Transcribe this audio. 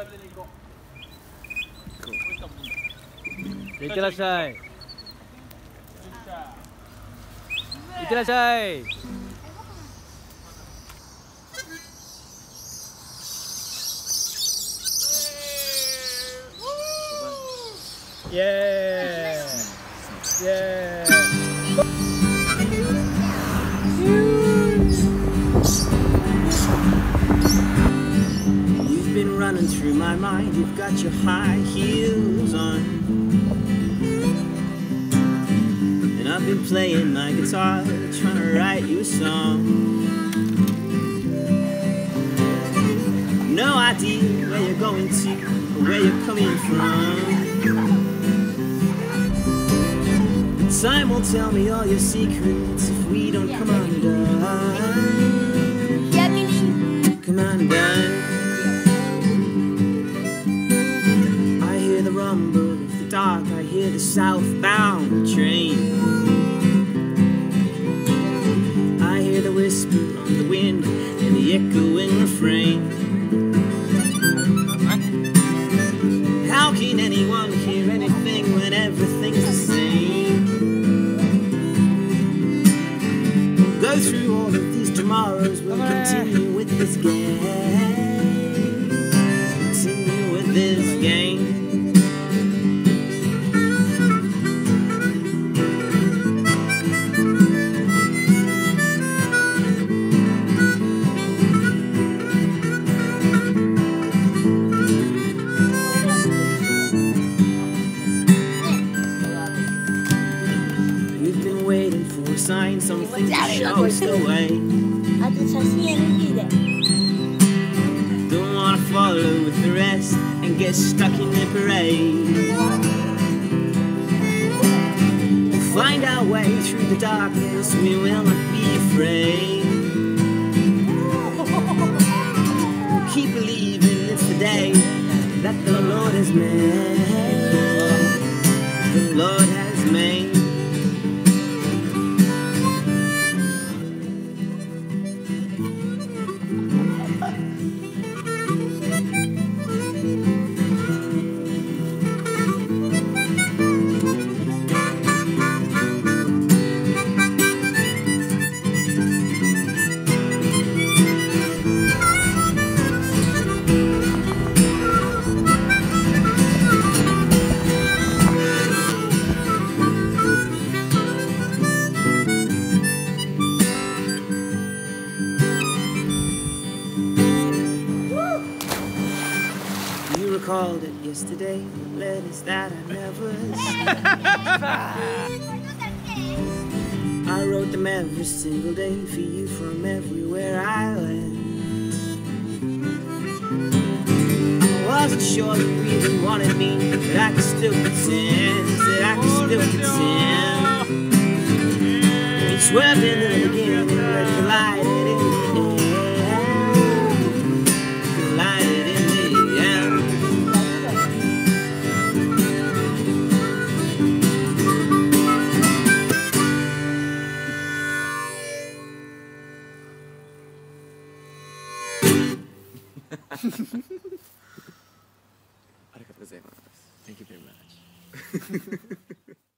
いってらっしゃい。いってらっしゃい。イエーイ。イエーイ。 You've been running through my mind, you've got your high heels on, and I've been playing my guitar, trying to write you a song. No idea where you're going to, or where you're coming from. Time will tell me all your secrets if we don't come undone. Come undone. I hear the rumble of the dark, I hear the southbound train. I hear the whisper on the wind and the echoing refrain. How can anyone hear anything when everything's the same? Go through all of these tomorrows, we'll continue with this game. Continue with this game. We've been waiting for a sign, something to show us the way. Don't wanna follow with the rest and get stuck in the parade. We'll find our way through the darkness, we will not be afraid. We'll keep believing it's the day that the Lord has made. The Lord has made. You recalled it yesterday, letters that I never sent. I wrote them every single day for you from everywhere I went. I wasn't sure you even wanted me, but I could still pretend, that I could still pretend. We swerved into the beginning and collided in the end. Collided in the end. Thank you very much.